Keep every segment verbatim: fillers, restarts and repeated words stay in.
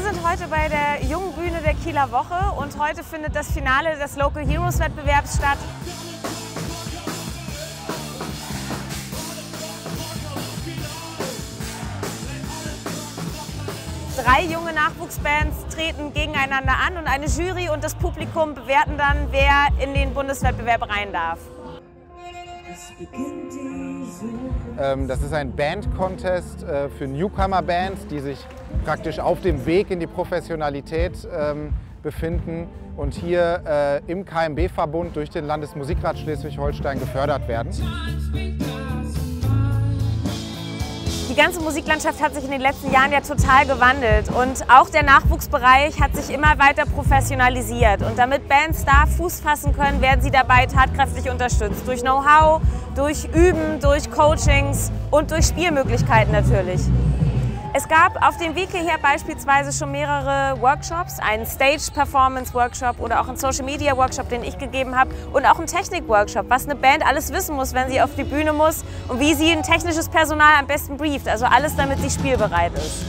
sind heute bei der Jungen Bühne der Kieler Woche und heute findet das Finale des Local Heroes Wettbewerbs statt. Drei junge Nachwuchsbands treten gegeneinander an und eine Jury und das Publikum bewerten dann, wer in den Bundeswettbewerb rein darf. Das ist ein Band-Contest für Newcomer-Bands, die sich praktisch auf dem Weg in die Professionalität befinden und hier im K M B-Verbund durch den Landesmusikrat Schleswig-Holstein gefördert werden. Die ganze Musiklandschaft hat sich in den letzten Jahren ja total gewandelt und auch der Nachwuchsbereich hat sich immer weiter professionalisiert. Und damit Bands da Fuß fassen können, werden sie dabei tatkräftig unterstützt. Durch Know-how, durch Üben, durch Coachings und durch Spielmöglichkeiten natürlich. Es gab auf dem Weg hierher beispielsweise schon mehrere Workshops, einen Stage-Performance-Workshop oder auch einen Social-Media-Workshop, den ich gegeben habe und auch einen Technik-Workshop, was eine Band alles wissen muss, wenn sie auf die Bühne muss und wie sie ein technisches Personal am besten brieft, also alles, damit sie spielbereit ist.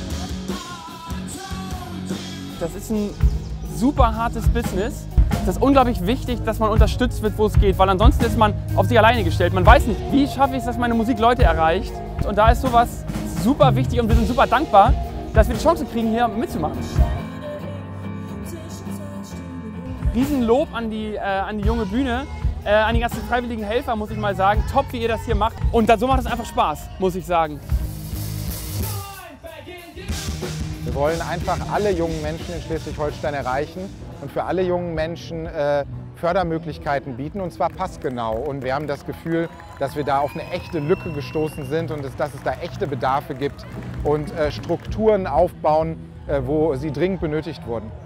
Das ist ein super hartes Business. Es ist unglaublich wichtig, dass man unterstützt wird, wo es geht, weil ansonsten ist man auf sich alleine gestellt. Man weiß nicht, wie schaffe ich es, dass meine Musik Leute erreicht. Und da ist sowas super wichtig und wir sind super dankbar, dass wir die Chance kriegen, hier mitzumachen. Riesenlob an die, äh, an die junge Bühne, äh, an die ganzen freiwilligen Helfer, muss ich mal sagen. Top, wie ihr das hier macht. Und so macht es einfach Spaß, muss ich sagen. Wir wollen einfach alle jungen Menschen in Schleswig-Holstein erreichen und für alle jungen Menschen äh, Fördermöglichkeiten bieten, und zwar passgenau. Und wir haben das Gefühl, dass wir da auf eine echte Lücke gestoßen sind und dass es da echte Bedarfe gibt und äh, Strukturen aufbauen, äh, wo sie dringend benötigt wurden.